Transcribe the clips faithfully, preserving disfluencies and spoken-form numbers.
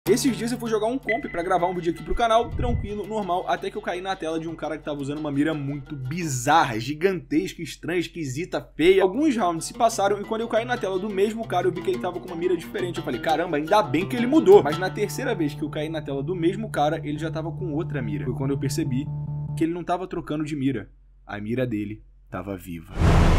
Esses dias eu fui jogar um comp pra gravar um vídeo aqui pro canal, tranquilo, normal, até que eu caí na tela de um cara que tava usando uma mira muito bizarra, gigantesca, estranha, esquisita, feia. Alguns rounds se passaram e quando eu caí na tela do mesmo cara, eu vi que ele tava com uma mira diferente. Eu falei, caramba, ainda bem que ele mudou. Mas na terceira vez que eu caí na tela do mesmo cara, ele já tava com outra mira. Foi quando eu percebi que ele não tava trocando de mira. A mira dele tava viva.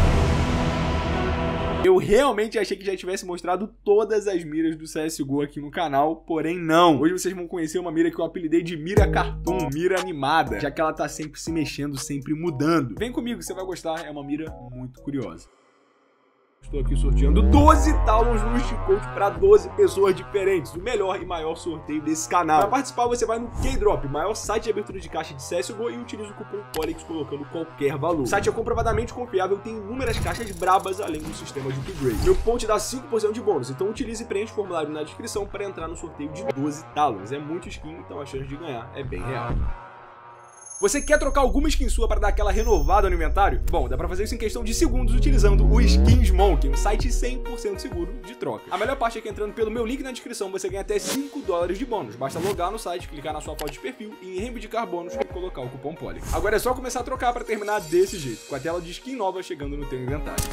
Eu realmente achei que já tivesse mostrado todas as miras do C S G O aqui no canal, porém não. Hoje vocês vão conhecer uma mira que eu apelidei de mira cartoon, mira animada, já que ela tá sempre se mexendo, sempre mudando. Vem comigo, você vai gostar, é uma mira muito curiosa. Estou aqui sorteando doze talons no Lusticode para doze pessoas diferentes. O melhor e maior sorteio desse canal. Para participar, você vai no K-Drop, maior site de abertura de caixa de C S G O, e utiliza o cupom POLIX colocando qualquer valor. O site é comprovadamente confiável, tem inúmeras caixas brabas além do sistema de upgrade. Meu cupom te dá cinco por cento de bônus, então utilize e preencha o formulário na descrição para entrar no sorteio de doze talons. É muito skin, então a chance de ganhar é bem real. Você quer trocar alguma skin sua para dar aquela renovada no inventário? Bom, dá pra fazer isso em questão de segundos utilizando o SkinsMonkey, um site cem por cento seguro de troca. A melhor parte é que entrando pelo meu link na descrição você ganha até cinco dólares de bônus. Basta logar no site, clicar na sua foto de perfil e em reivindicar bônus e colocar o cupom POLIX. Agora é só começar a trocar para terminar desse jeito, com a tela de skin nova chegando no teu inventário.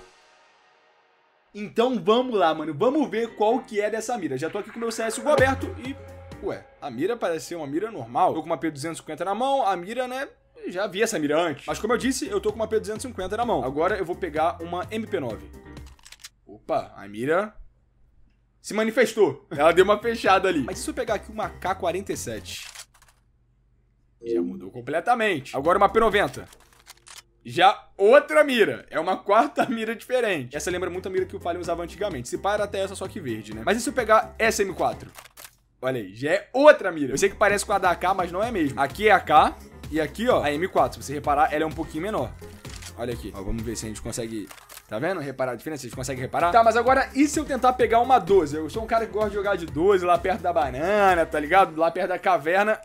Então vamos lá, mano, vamos ver qual que é dessa mira. Já tô aqui com o meu C S G O aberto e... Ué, a mira parece ser uma mira normal. Tô com uma P duzentos e cinquenta na mão, a mira, né, já vi essa mira antes. Mas como eu disse, eu tô com uma P duzentos e cinquenta na mão. Agora eu vou pegar uma M P nove. Opa, a mira se manifestou. Ela deu uma fechada ali. Mas se eu pegar aqui uma K quarenta e sete, já mudou completamente. Agora uma P noventa. Já outra mira. É uma quarta mira diferente. Essa lembra muito a mira que o Fallen usava antigamente. Se pá, era até essa, só que verde, né? Mas e se eu pegar essa M quatro? Olha aí, já é outra mira. Eu sei que parece com a da A K, mas não é mesmo. Aqui é a K e aqui, ó, a M quatro. Se você reparar, ela é um pouquinho menor. Olha aqui. Ó, vamos ver se a gente consegue... Tá vendo? Reparar a diferença? A gente consegue reparar? Tá, mas agora, e se eu tentar pegar uma doze? Eu sou um cara que gosta de jogar de doze lá perto da banana, tá ligado? Lá perto da caverna.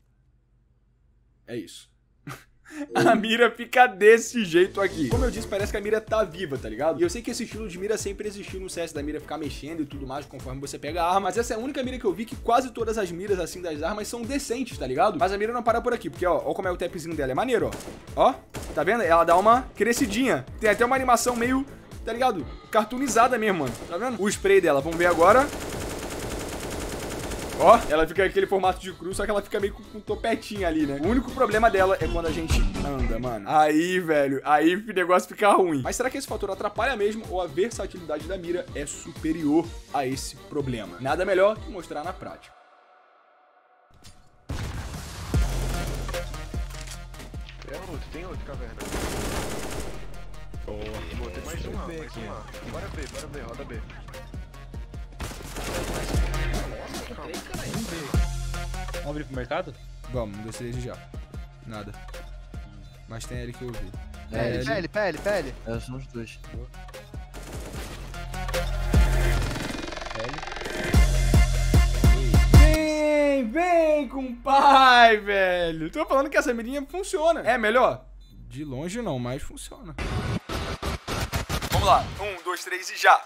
É isso. A mira fica desse jeito aqui. Como eu disse, parece que a mira tá viva, tá ligado? E eu sei que esse estilo de mira sempre existiu no C S da mira ficar mexendo e tudo mais conforme você pega a arma. Mas essa é a única mira que eu vi que quase todas as miras assim das armas são decentes, tá ligado? Mas a mira não para por aqui, porque ó, ó como é o tapzinho dela. É maneiro, ó. Ó, tá vendo? Ela dá uma crescidinha. Tem até uma animação meio, tá ligado? Cartoonizada mesmo, mano. Tá vendo? O spray dela, vamos ver agora. Ó, ela fica aquele formato de cruz, só que ela fica meio com, com topetinha ali, né? O único problema dela é quando a gente anda, mano. Aí, velho, aí o negócio fica ruim. Mas será que esse fator atrapalha mesmo ou a versatilidade da mira é superior a esse problema? Nada melhor que mostrar na prática. É outro, tem outro caverna. Boa, tem mais uma, mais uma. Bora B, bora B, roda B. Vamos abrir pro mercado? Vamos, um, dois, três e já. Nada. Mas tem ele que eu vi. É, L, L, P L, P L. É, são os dois. Vem, vem com o pai, velho. Tô falando que essa mirinha funciona. É melhor? De longe não, mas funciona. Vamos lá. Um, dois, três e já.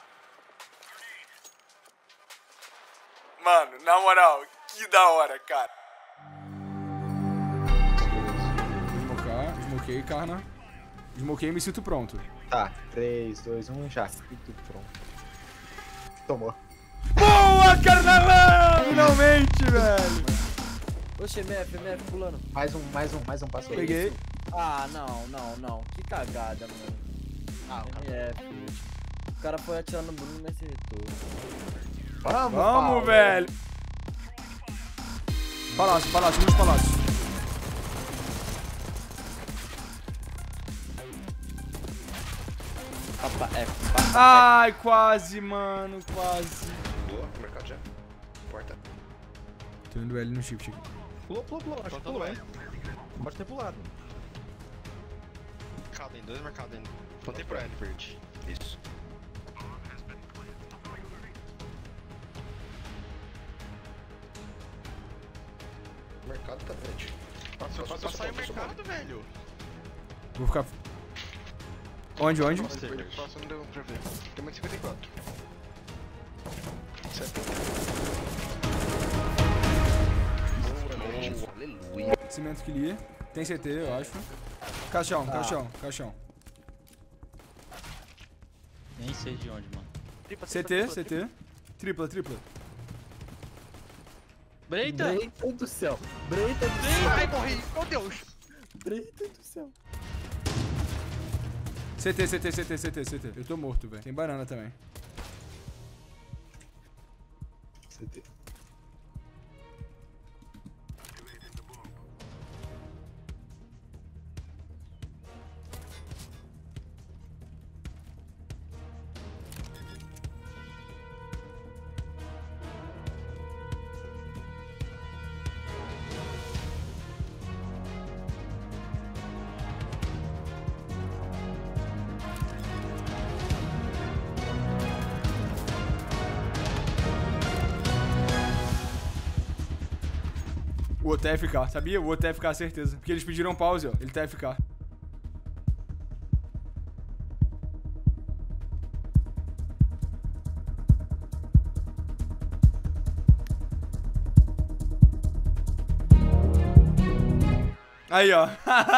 Mano, na moral, que da hora, cara. Smocar, smokei, carna. Smokei e me sinto pronto. Tá, três, dois, um, já. Tudo pronto. Tomou. Boa, carnalão! Finalmente, velho. Oxe, M F, M F pulando. Mais um, mais um, mais um passo aí. Peguei. Ah, não, não, não. Que cagada, mano. Ah, o cara... M F. O cara foi atirando no Bruno, mas acertou. Vamos, Vamos, Paulo. velho. Palácio, palácio, muitos palácios. Papa F. Ai, quase, mano, quase. Boa, mercado já. Porta. Tô indo L no shift aqui. Pulou, pulou, pulou. Acho que pulou, hein? Pode ter pulado. Mercado ainda, dois mercados ainda. Plantei pro L verde. Isso. O mercado tá verde. Passa, Pra passa, sair o passa, mercado, velho. Vou ficar... Onde, onde? passa. Passa, não deu pra ver. Tem uma de cinquenta e quatro. setenta. Cimento que li. Tem C T, eu acho. Caixão, caixão, caixão. Nem sei de onde, mano. Tripa, C tripa, T, tripa, C T. Tripla, tripla. Breita! Breita do céu. Breita do tripa. céu. Ai, morri. Meu Deus. Breita do céu. C T, C T, C T, C T, C T. Eu tô morto, velho. Tem banana também. C T. O outro é F K, sabia? O outro é F K, certeza. Porque eles pediram pause, ó. Ele tá F K. Aí, ó.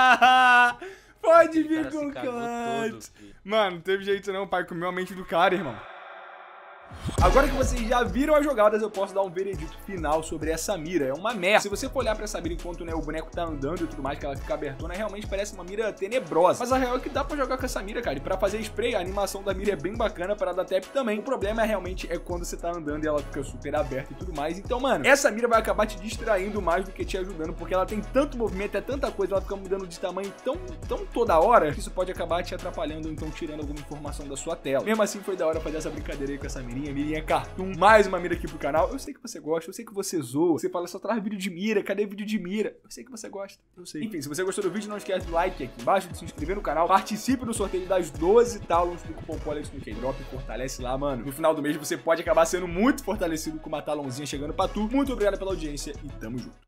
Pode vir com o canto. Mano, não teve jeito não. O pai comeu a mente do cara, irmão. Agora que vocês já viram as jogadas, eu posso dar um veredito final sobre essa mira. É uma merda. Se você for olhar pra essa mira enquanto, né, o boneco tá andando e tudo mais, que ela fica abertona, realmente parece uma mira tenebrosa. Mas a real é que dá pra jogar com essa mira, cara. E pra fazer spray, a animação da mira é bem bacana, para dar tap também. O problema é realmente é quando você tá andando e ela fica super aberta e tudo mais. Então, mano, essa mira vai acabar te distraindo mais do que te ajudando, porque ela tem tanto movimento, é tanta coisa, ela fica mudando de tamanho tão, tão toda hora, que isso pode acabar te atrapalhando, ou então tirando alguma informação da sua tela. Mesmo assim, foi da hora fazer essa brincadeira aí com essa mirinha, mirinha cartoon. Mais uma mira aqui pro canal. Eu sei que você gosta, eu sei que você zoa. Você fala, só traz vídeo de mira, cadê vídeo de mira? Eu sei que você gosta, eu sei. Enfim, se você gostou do vídeo, não esquece do like aqui embaixo, de se inscrever no canal. Participe do sorteio das doze talons do cupom Polex no K-Drop. Fortalece lá, mano. No final do mês você pode acabar sendo muito fortalecido com uma talonzinha chegando pra tu. Muito obrigado pela audiência e tamo junto.